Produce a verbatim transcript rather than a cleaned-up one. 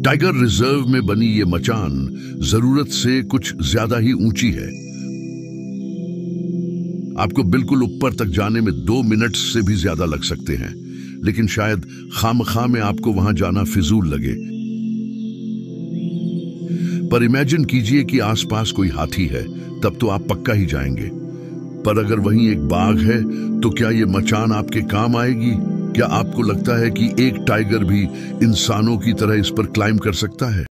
Tiger reserve में बनी ये मचान जरूरत से कुछ ज्यादा ही ऊंची है। आपको बिल्कुल ऊपर तक जाने में दो मिनट से भी ज्यादा लग सकते हैं, लेकिन शायद खामखा में आपको वहां जाना फिजूल लगे। पर इमेजिन कीजिए कि आसपास कोई हाथी है, तब तो आप पक्का ही जाएंगे। पर अगर वहीं एक बाघ है, तो क्या ये मचान आपके काम आएगी? क्या आपको लगता है कि एक टाइगर भी इंसानों की तरह इस पर क्लाइम कर सकता है?